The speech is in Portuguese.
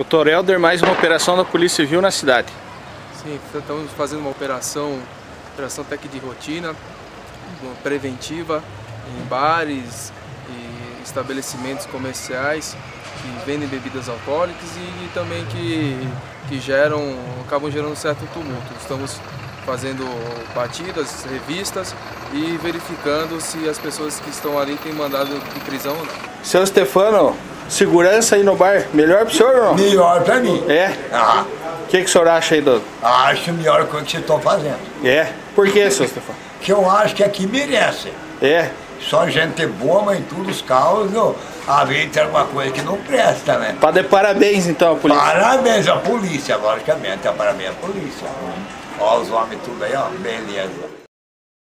Doutor Helder, mais uma operação da Polícia Civil na cidade. Sim, estamos fazendo uma operação até que de rotina, uma preventiva em bares e estabelecimentos comerciais que vendem bebidas alcoólicas e também que acabam gerando um certo tumulto. Estamos fazendo batidas, revistas e verificando se as pessoas que estão ali têm mandado de prisão ou não. Seu Stefano, segurança aí no bar, melhor pro senhor ou não? Melhor pra mim. É? Ah, O que o senhor acha aí, doutor? acho melhor que o que você está fazendo. É? Por que, seu Stefano? Que eu acho que aqui merece. É? Só gente boa, mas em todos os carros, às vezes tem alguma coisa que não presta, né? Pra dar parabéns então à polícia. Parabéns à polícia, logicamente. Parabéns à polícia. Ó, os homens tudo aí, ó, beleza.